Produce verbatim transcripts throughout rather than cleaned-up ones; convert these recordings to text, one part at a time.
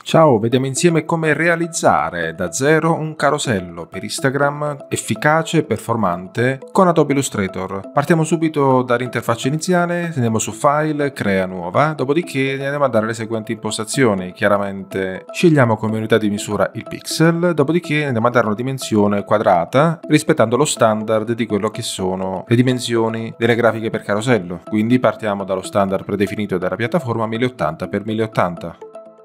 Ciao, vediamo insieme come realizzare da zero un carosello per Instagram efficace e performante con Adobe Illustrator. Partiamo subito dall'interfaccia iniziale, andiamo su File, Crea nuova, dopodiché andiamo a dare le seguenti impostazioni. Chiaramente scegliamo come unità di misura il pixel, dopodiché andiamo a dare una dimensione quadrata rispettando lo standard di quello che sono le dimensioni delle grafiche per carosello. Quindi partiamo dallo standard predefinito dalla piattaforma mille ottanta per mille ottanta.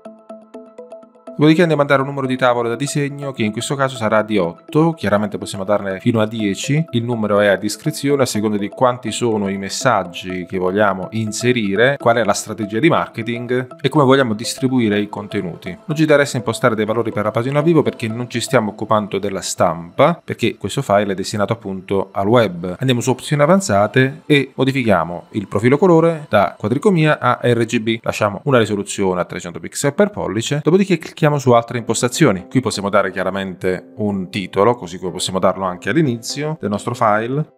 Dopodiché andiamo a dare un numero di tavole da disegno che in questo caso sarà di otto, chiaramente possiamo darne fino a dieci, il numero è a discrezione a seconda di quanti sono i messaggi che vogliamo inserire, qual è la strategia di marketing e come vogliamo distribuire i contenuti. Non ci interessa impostare dei valori per la pagina vivo perché non ci stiamo occupando della stampa, perché questo file è destinato appunto al web. Andiamo su opzioni avanzate e modifichiamo il profilo colore da quadricomia a R G B, lasciamo una risoluzione a trecento pixel per pollice, dopodiché clicchiamo su altre impostazioni. Qui possiamo dare chiaramente un titolo, così come possiamo darlo anche all'inizio del nostro file.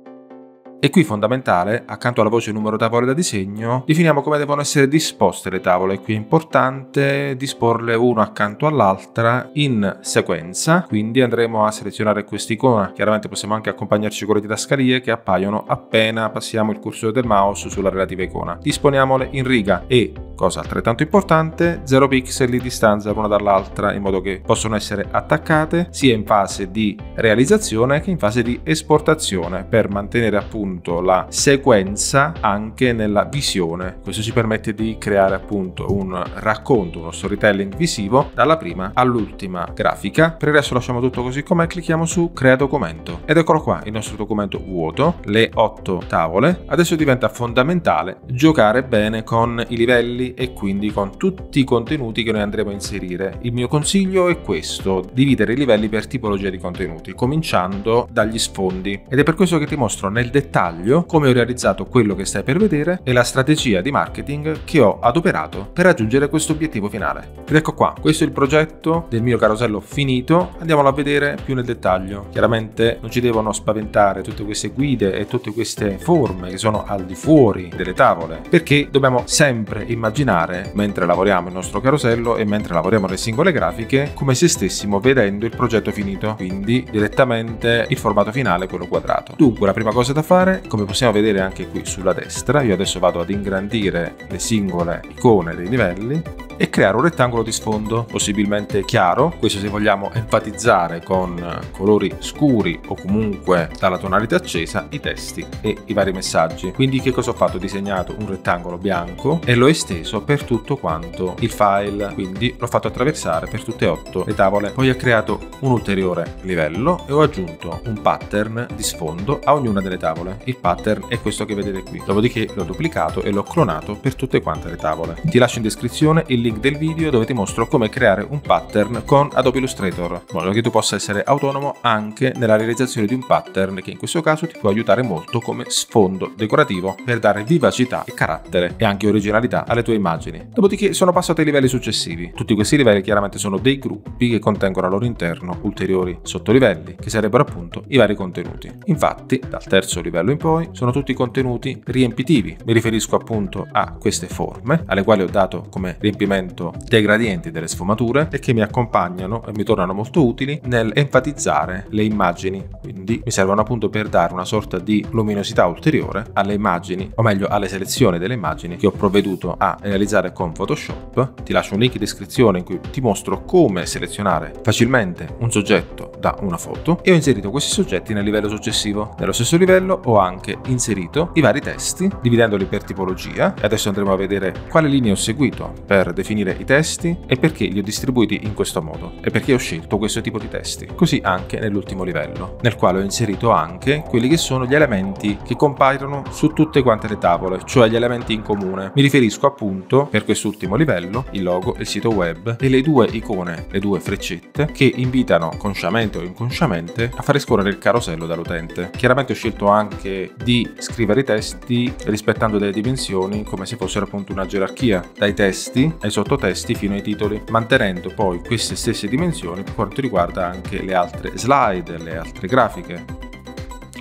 E qui fondamentale, accanto alla voce numero tavole da disegno, definiamo come devono essere disposte le tavole. Qui è importante disporle una accanto all'altra in sequenza, quindi andremo a selezionare quest'icona. Chiaramente possiamo anche accompagnarci con le didascalie che appaiono appena passiamo il cursore del mouse sulla relativa icona. Disponiamole in riga e, cosa altrettanto importante, zero pixel di distanza l'una dall'altra in modo che possono essere attaccate sia in fase di realizzazione che in fase di esportazione per mantenere appunto la sequenza anche nella visione. Questo ci permette di creare appunto un racconto, uno storytelling visivo dalla prima all'ultima grafica. Per il resto lasciamo tutto così com'è, clicchiamo su crea documento ed eccolo qua il nostro documento vuoto, le otto tavole. Adesso diventa fondamentale giocare bene con i livelli e quindi con tutti i contenuti che noi andremo a inserire. Il mio consiglio è questo: dividere i livelli per tipologia di contenuti, cominciando dagli sfondi, ed è per questo che ti mostro nel dettaglio come ho realizzato quello che stai per vedere e la strategia di marketing che ho adoperato per raggiungere questo obiettivo finale. Ed ecco qua, questo è il progetto del mio carosello finito. Andiamolo a vedere più nel dettaglio. Chiaramente non ci devono spaventare tutte queste guide e tutte queste forme che sono al di fuori delle tavole, perché dobbiamo sempre immaginare, mentre lavoriamo il nostro carosello e mentre lavoriamo le singole grafiche, come se stessimo vedendo il progetto finito, quindi direttamente il formato finale, quello quadrato. Dunque la prima cosa da fare, come possiamo vedere anche qui sulla destra, io adesso vado ad ingrandire le singole icone dei livelli e creare un rettangolo di sfondo possibilmente chiaro, questo se vogliamo enfatizzare con colori scuri o comunque dalla tonalità accesa i testi e i vari messaggi. Quindi che cosa ho fatto? Ho disegnato un rettangolo bianco e l'ho esteso per tutto quanto il file, quindi l'ho fatto attraversare per tutte e otto le tavole. Poi ho creato un ulteriore livello e ho aggiunto un pattern di sfondo a ognuna delle tavole. Il pattern è questo che vedete qui, dopodiché l'ho duplicato e l'ho clonato per tutte quante le tavole. Ti lascio in descrizione il link del video dove ti mostro come creare un pattern con Adobe Illustrator, in modo che tu possa essere autonomo anche nella realizzazione di un pattern che in questo caso ti può aiutare molto come sfondo decorativo per dare vivacità e carattere e anche originalità alle tue immagini. Dopodiché sono passato ai livelli successivi. Tutti questi livelli chiaramente sono dei gruppi che contengono al loro interno ulteriori sottolivelli che sarebbero appunto i vari contenuti. Infatti dal terzo livello in poi sono tutti contenuti riempitivi. Mi riferisco appunto a queste forme alle quali ho dato come riempimento dei gradienti delle sfumature e che mi accompagnano e mi tornano molto utili nel enfatizzare le immagini, quindi mi servono appunto per dare una sorta di luminosità ulteriore alle immagini, o meglio alle selezioni delle immagini che ho provveduto a realizzare con Photoshop. Ti lascio un link in descrizione in cui ti mostro come selezionare facilmente un soggetto da una foto e ho inserito questi soggetti nel livello successivo. Nello stesso livello ho anche inserito i vari testi dividendoli per tipologia e adesso andremo a vedere quale linea ho seguito per definire i testi e perché li ho distribuiti in questo modo e perché ho scelto questo tipo di testi. Così anche nell'ultimo livello, nel quale ho inserito anche quelli che sono gli elementi che compaiono su tutte quante le tavole, cioè gli elementi in comune. Mi riferisco appunto per quest'ultimo livello il logo, il sito web e le due icone, le due freccette che invitano consciamente o inconsciamente a fare scorrere il carosello dall'utente. Chiaramente ho scelto anche di scrivere i testi rispettando delle dimensioni come se fossero appunto una gerarchia, dai testi ai sottotesti fino ai titoli, mantenendo poi queste stesse dimensioni per quanto riguarda anche le altre slide, le altre grafiche.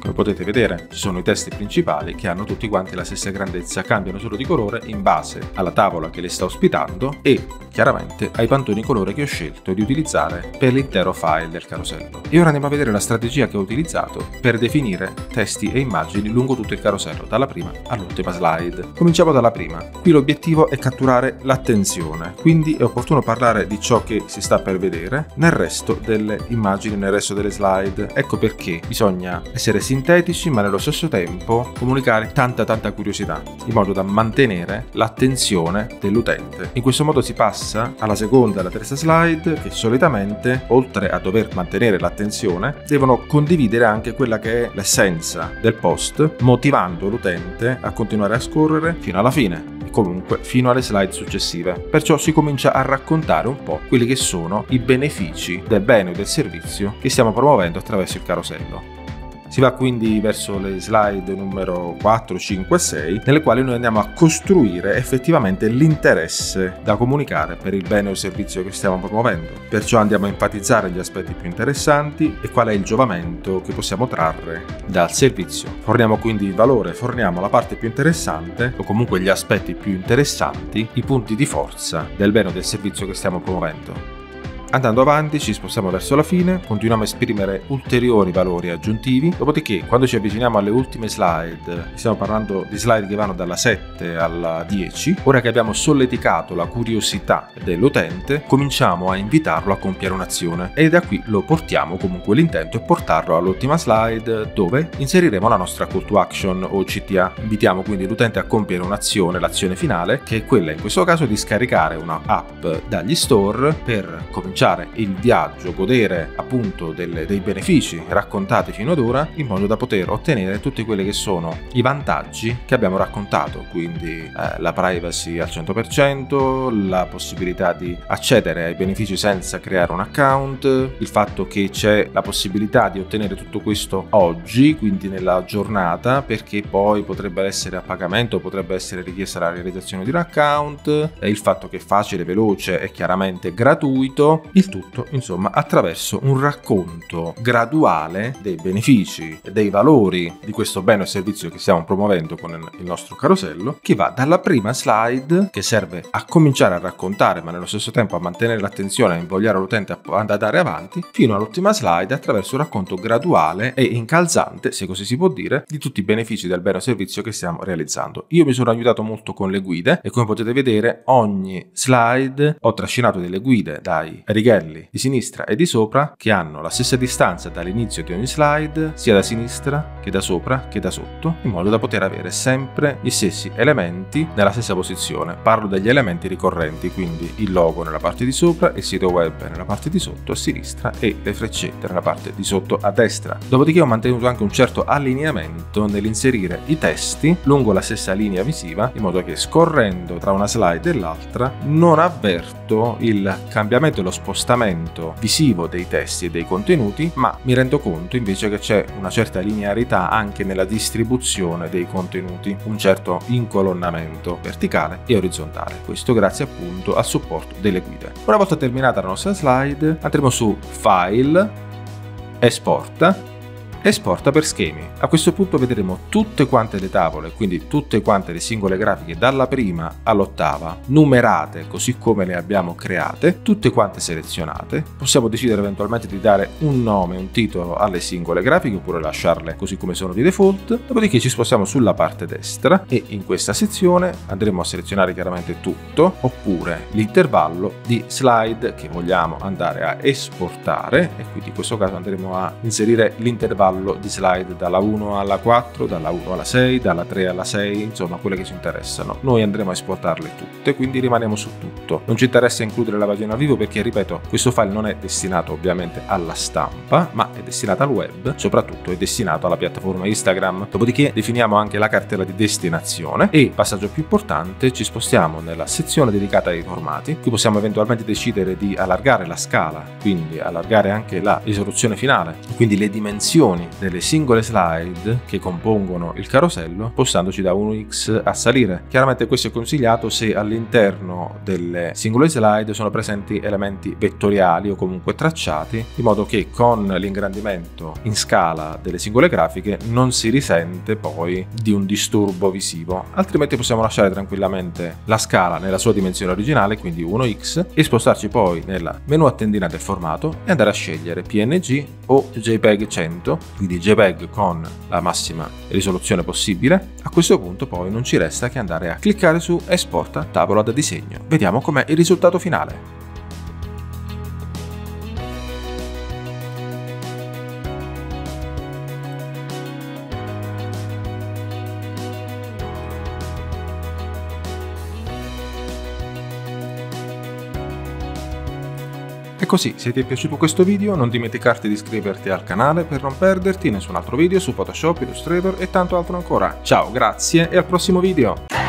Come potete vedere ci sono i testi principali che hanno tutti quanti la stessa grandezza, cambiano solo di colore in base alla tavola che li sta ospitando e chiaramente ai pantoni colore che ho scelto di utilizzare per l'intero file del carosello. E ora andiamo a vedere la strategia che ho utilizzato per definire testi e immagini lungo tutto il carosello, dalla prima all'ultima slide. Cominciamo dalla prima. Qui l'obiettivo è catturare l'attenzione, quindi è opportuno parlare di ciò che si sta per vedere nel resto delle immagini, nel resto delle slide. Ecco perché bisogna essere sintetici ma nello stesso tempo comunicare tanta tanta curiosità, in modo da mantenere l'attenzione dell'utente. In questo modo si passa alla seconda e alla terza slide, che solitamente, oltre a dover mantenere l'attenzione, devono condividere anche quella che è l'essenza del post, motivando l'utente a continuare a scorrere fino alla fine, e comunque fino alle slide successive. Perciò si comincia a raccontare un po' quelli che sono i benefici del bene o del servizio che stiamo promuovendo attraverso il carosello. Si va quindi verso le slide numero quattro, cinque e sei, nelle quali noi andiamo a costruire effettivamente l'interesse da comunicare per il bene o servizio che stiamo promuovendo. Perciò andiamo a enfatizzare gli aspetti più interessanti e qual è il giovamento che possiamo trarre dal servizio. Forniamo quindi il valore, forniamo la parte più interessante o comunque gli aspetti più interessanti, i punti di forza del bene o del servizio che stiamo promuovendo. Andando avanti ci spostiamo verso la fine, continuiamo a esprimere ulteriori valori aggiuntivi, dopodiché quando ci avviciniamo alle ultime slide, stiamo parlando di slide che vanno dalla sette alla dieci, ora che abbiamo solleticato la curiosità dell'utente, cominciamo a invitarlo a compiere un'azione e da qui lo portiamo, comunque l'intento è portarlo all'ultima slide dove inseriremo la nostra call to action o C T A. Invitiamo quindi l'utente a compiere un'azione, l'azione finale, che è quella in questo caso di scaricare una app dagli store per cominciare il viaggio, godere appunto delle, dei benefici raccontati fino ad ora, in modo da poter ottenere tutti quelli che sono i vantaggi che abbiamo raccontato, quindi eh, la privacy al cento per cento, la possibilità di accedere ai benefici senza creare un account, il fatto che c'è la possibilità di ottenere tutto questo oggi, quindi nella giornata, perché poi potrebbe essere a pagamento, potrebbe essere richiesta la realizzazione di un account, e il fatto che è facile, veloce e chiaramente gratuito. Il tutto, insomma, attraverso un racconto graduale dei benefici e dei valori di questo bene o servizio che stiamo promuovendo con il nostro carosello, che va dalla prima slide, che serve a cominciare a raccontare ma nello stesso tempo a mantenere l'attenzione e invogliare l'utente ad andare avanti, fino all'ultima slide attraverso un racconto graduale e incalzante, se così si può dire, di tutti i benefici del bene o servizio che stiamo realizzando. Io mi sono aiutato molto con le guide e come potete vedere ogni slide ho trascinato delle guide dai righelli di sinistra e di sopra che hanno la stessa distanza dall'inizio di ogni slide, sia da sinistra che da sopra che da sotto, in modo da poter avere sempre gli stessi elementi nella stessa posizione. Parlo degli elementi ricorrenti, quindi il logo nella parte di sopra, il sito web nella parte di sotto a sinistra e le freccette nella parte di sotto a destra. Dopodiché ho mantenuto anche un certo allineamento nell'inserire i testi lungo la stessa linea visiva, in modo che scorrendo tra una slide e l'altra non avverto il cambiamento e lo spostamento visivo dei testi e dei contenuti, ma mi rendo conto invece che c'è una certa linearità anche nella distribuzione dei contenuti, un certo incolonnamento verticale e orizzontale. Questo grazie appunto al supporto delle guide. Una volta terminata la nostra slide andremo su File, Esporta, Esporta per schemi. A questo punto vedremo tutte quante le tavole, quindi tutte quante le singole grafiche dalla prima all'ottava, numerate così come le abbiamo create, tutte quante selezionate. Possiamo decidere eventualmente di dare un nome, un titolo alle singole grafiche oppure lasciarle così come sono di default. Dopodiché ci spostiamo sulla parte destra e in questa sezione andremo a selezionare chiaramente tutto oppure l'intervallo di slide che vogliamo andare a esportare, e quindi in questo caso andremo a inserire l'intervallo di slide dalla uno alla quattro, dalla uno alla sei, dalla tre alla sei, insomma quelle che ci interessano. Noi andremo a esportarle tutte, quindi rimaniamo su tutto. Non ci interessa includere la pagina vivo perché, ripeto, questo file non è destinato ovviamente alla stampa, ma è destinato al web, soprattutto è destinato alla piattaforma Instagram. Dopodiché definiamo anche la cartella di destinazione e, passaggio più importante, ci spostiamo nella sezione dedicata ai formati. Qui possiamo eventualmente decidere di allargare la scala, quindi allargare anche la risoluzione finale, quindi le dimensioni dimensioni delle singole slide che compongono il carosello, spostandoci da uno x a salire. Chiaramente questo è consigliato se all'interno delle singole slide sono presenti elementi vettoriali o comunque tracciati, in modo che con l'ingrandimento in scala delle singole grafiche non si risente poi di un disturbo visivo. Altrimenti possiamo lasciare tranquillamente la scala nella sua dimensione originale, quindi uno x, e spostarci poi nella menu a tendina del formato e andare a scegliere P N G o JPEG cento, quindi JPEG con la massima risoluzione possibile. A questo punto poi non ci resta che andare a cliccare su Esporta tavola da disegno. Vediamo com'è il risultato finale. E così, se ti è piaciuto questo video non dimenticarti di iscriverti al canale per non perderti nessun altro video su Photoshop, Illustrator e tanto altro ancora. Ciao, grazie e al prossimo video!